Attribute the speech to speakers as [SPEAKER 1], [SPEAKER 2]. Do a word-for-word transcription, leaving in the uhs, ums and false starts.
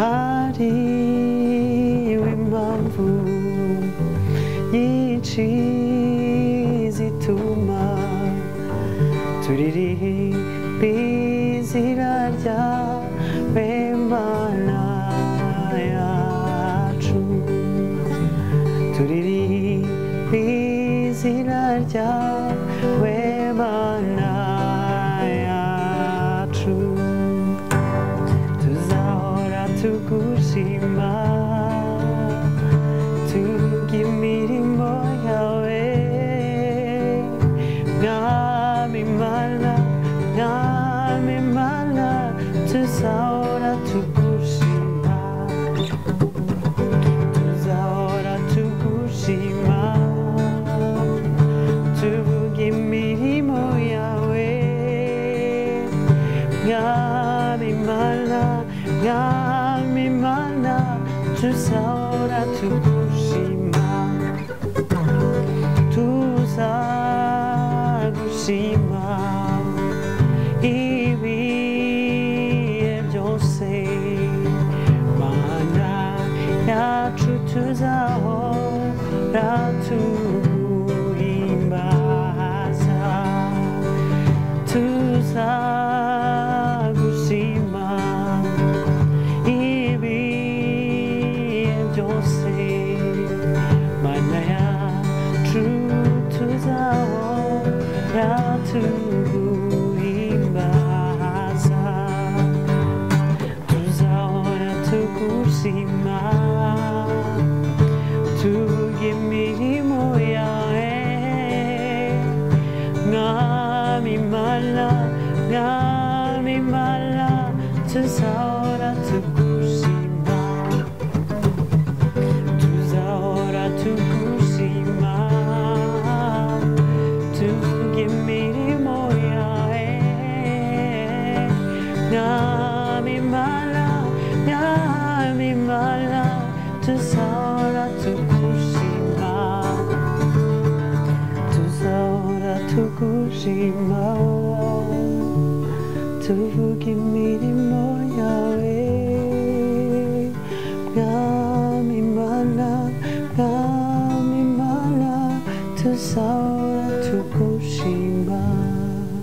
[SPEAKER 1] hariho impamvu nyinshi zituma turirimba izina ryawe Mana yacu, turirimba izina ryawe Mana yacu, tuzahora tugushima tuvuga imirimo yawe Mwami Mana, Mwami Mana, tuzahora tugushima, tuzahora tugushima tuvuga imirimo yawe Mwami Mana, Mwami Mana, tuzahora tugushima, tuzagushima ibihe byose Mana yacu, tuzahora tuguhimbaza, tuzagushima ibihe byose Mana yacu, tuzahora tuguhimbaza, tuzahora tugushima tuvuga imirimo yawe Mwami Mana, Mwami Mana, tuzahora tugushima, tuzahora tugushima tuvuga imirimo yawe Mwami Mana, Mwami Mana, tuzahora tugushima, tuzahora tugushima tuvuga imirimo